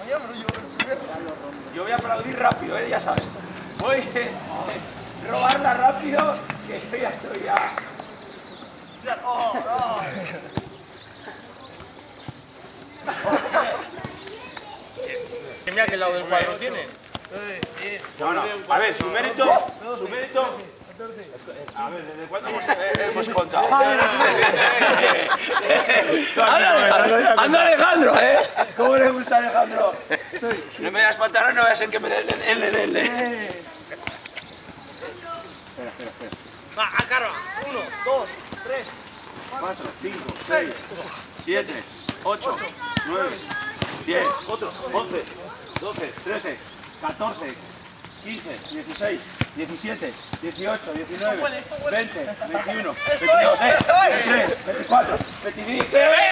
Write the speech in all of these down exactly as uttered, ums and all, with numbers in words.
Yo voy a aplaudir rápido, ¿eh? Ya sabes. Voy a robarla rápido, que yo ya estoy ya. ¡Oh, oh! Mira qué lado del cuadro tiene. No, no. A ver, su mérito, su mérito. A ver, ¿desde cuándo hemos, eh, hemos contado? ¡Anda, anda Alejandro, eh! ¿Cómo le gusta a Alejandro? No me das pantalones, no veas en que me den el L L. Espera, espera, espera. Va, a carga. Uno, dos, tres, cuatro, cinco, seis, siete, ocho, nueve, diez, otro, once, doce, trece, catorce, quince, dieciséis, diecisiete, dieciocho, diecinueve, veinte, veintiuno, veintidós, veintitrés, veinticuatro, veinticinco.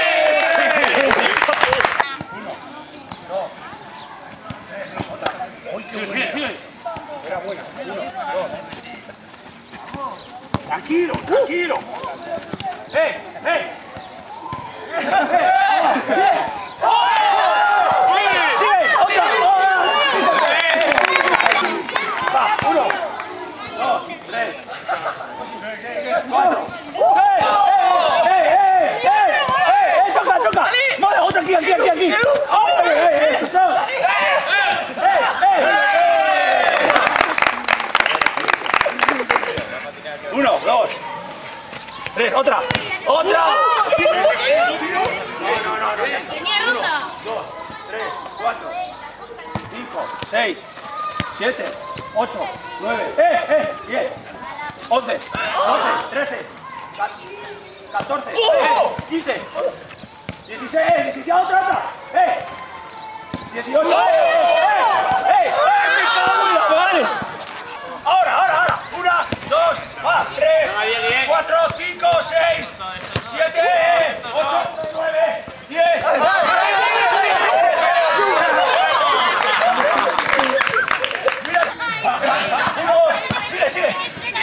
Uno, dos, tres, otra. ¡Uy, qué buena! Era buena. Uno, dos. Tranquilo, tranquilo. ¡Eh, eh! Cuatro. ¡Eh! ¡Eh! ¡Eh! ¡Eh! ¡Eh! ¡Toca, toca! ¡Vale, otra aquí, aquí, aquí, aquí! ¡Eh! ¡Eh! ¡Eh! Uno, dos, tres, otra, otra. No, no, no, no. Uno, dos, tres, cuatro, cinco, seis, siete, ocho, nueve, eh, eh, diez. once, doce, trece, catorce, quince, dieciséis, diecisiete, otra, otra, eh, dieciocho, eh, eh, eh, vale. Ahora, ahora, ahora, una, dos, va, tres, cuatro, cinco, seis, siete, ocho, nueve, diez. Sigue, sigue.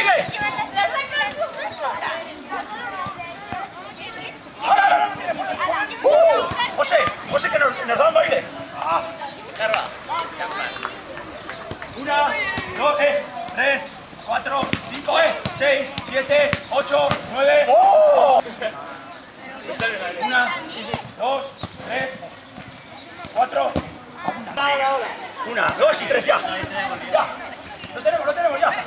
José, José, que nos, nos dan baile. Ah, carga. Una, dos, eh, tres, cuatro, cinco, eh, seis, siete, ocho, nueve. ¡Oh! Una, dos, tres, cuatro. Una, dos y tres, ya. Ya. Lo tenemos, lo tenemos ya.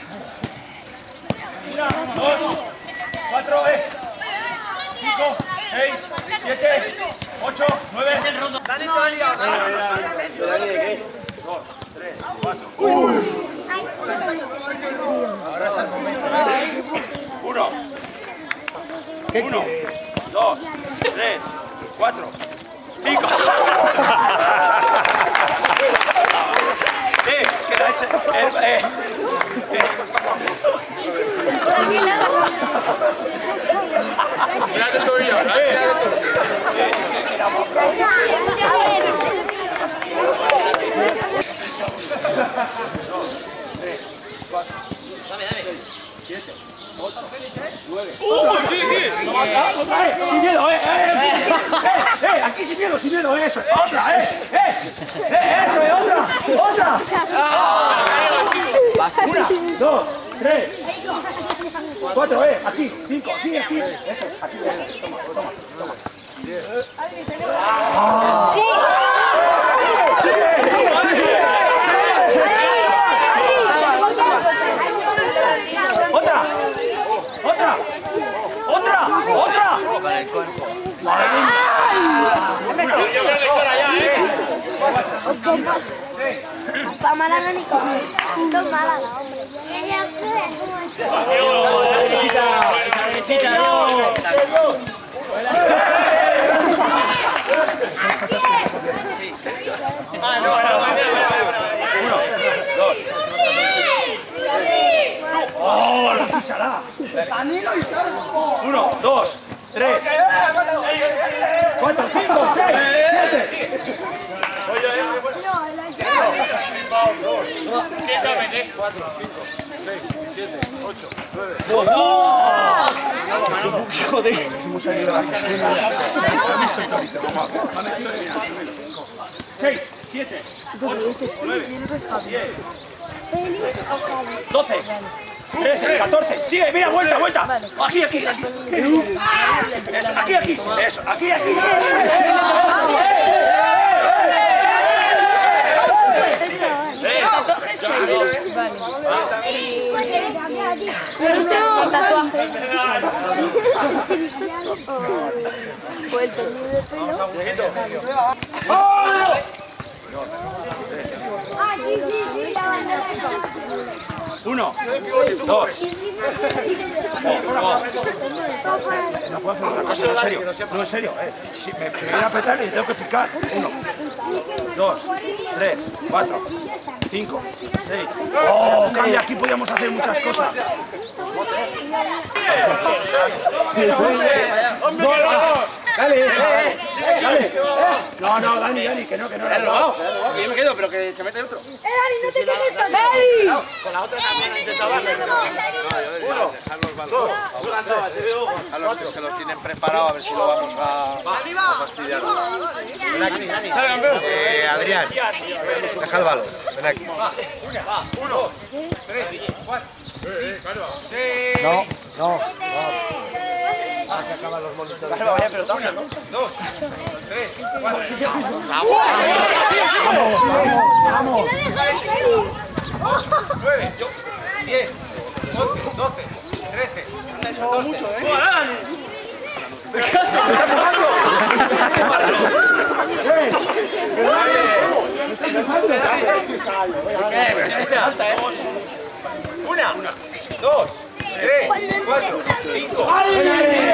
Una, dos, cuatro, eh. Cinco, seis, siete, ocho, nueve. Dani, te va a liar. Dani, ¿de qué? Dos, tres, cuatro. ¡Uy! Ahora es el momento. Uno. Uno, dos, tres, cuatro, cinco. Eh, que lo ha hecho. Eh, eh. Mírate el tobillo, mírate el tobillo. Dame, dame. Siete, ocho, nueve. ¡Uh! ¡Sí, sí! ¡Sin miedo, eh! ¡Eh! ¡Eh! ¡Aquí sin miedo, sin miedo! ¡Eso! ¡Otra! ¡Eh! ¡Eh! ¡Eh! ¡Eso! ¡Eh! ¡Otra! ¡Otra! Una, dos, tres, cuatro, eh, aquí, cinco, sí, aquí, eso, aquí, eso, toma, toma, toma. ¡Ah! ¡Otra! ¡Otra! ¡Otra! ¡Otra! Para el cuerpo. Yo creo que es hora ya, ¿eh? Para Málaga ni comer. Dos Málaga, hombre. Ella cree como el chico. Ah, no, no, Uno, dos. ¡Oh, la pisará! Uno, dos, tres, cuatro, cinco, seis, siete. ¿Qué sabes, eh? cuatro, cinco, seis, siete, ocho, nueve. Joder. seis, siete, ocho, nueve, diez, doce, trece, catorce, sigue, mira, vuelta, vuelta. Aquí, aquí, aquí. Eso, aquí, aquí. Eso, aquí, aquí. Uno, dos. No puedo hacer otra cosa, en serio. No, en serio. Eh. Si me, me voy a apretar y tengo que picar. Uno, dos, tres, cuatro, cinco, seis. Oh, cambia, aquí podíamos hacer muchas cosas. Dale, dale. No, no, Dani, Dani, que no, que no. No, que yo me quedo, pero que se mete otro. ¡Eh, Dani, no te quedes tan... ¡Dani! Con la otra también he intentado darle. Uno, dos, a los que los tienen preparados, a ver si lo vamos a fastidiar. Ven aquí, Dani. Eh, Adrián, deja el balón. Ven aquí. Uno, tres, cuatro, seis. No, no. Ah, que acaban los monitores. Vale, vaya pelotazo, ¿no? Dos, tres, cuatro. ¡Vamos! ¡Vamos! Nueve, diez, once, doce, trece, catorce. Mucho, ¿eh? ¿Qué estás jugando? Una, dos, tres, cuatro, cinco, seis,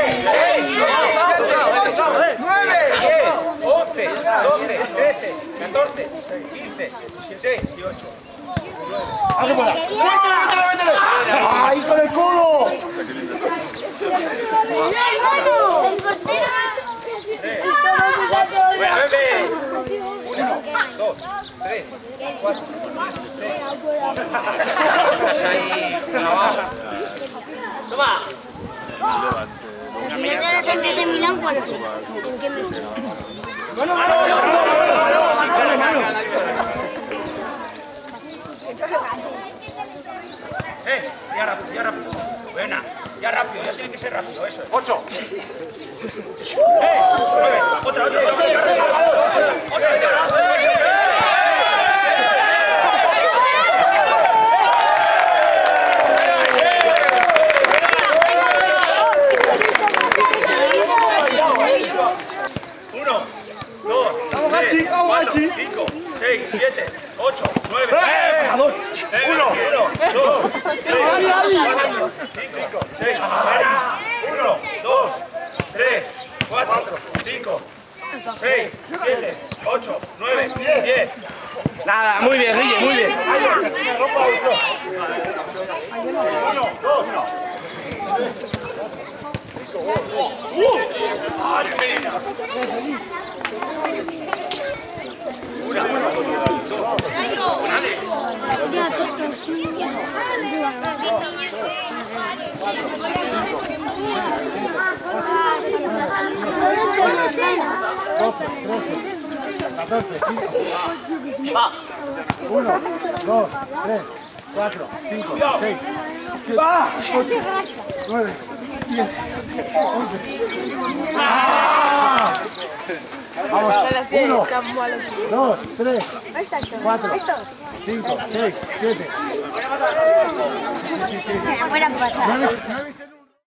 nueve, diez, once, doce, trece, catorce, quince, dieciséis, dieciocho. ¡Mételo, mételo, mételo! ¡Ay, con el codo! ¡El portero! ¡Buena, bebé! Uno, dos, tres, cuatro, seis. Estás ahí, trabajo. ¡Toma! Si no te lo tengas de Milán, ¿cuál es? ¿En qué mes? Bueno, bueno, bueno, Eh, ya rápido, ya rápido. Buena, ya rápido, ya tiene que ser rápido, eso es. Ocho. Eh, nueve, otra, otra, otra, otra, otra, otra, uno, dos, tres, cuatro, cinco, seis, siete, ocho, nueve, uno, uno, dos, tres, cuatro, cinco, seis, uno, dos, tres, cuatro, cinco, seis, siete, ocho, nueve, diez. Nada, muy bien, Guille, muy bien. Uno, dos, Una, dos, uno, dos, tres, cuatro, cinco, seis, siete, ocho, nueve, diez, once. Vamos, uno, dos, tres, cuatro, cinco, seis, siete. Sí, sí, sí. Buena pasada. ¿No viste?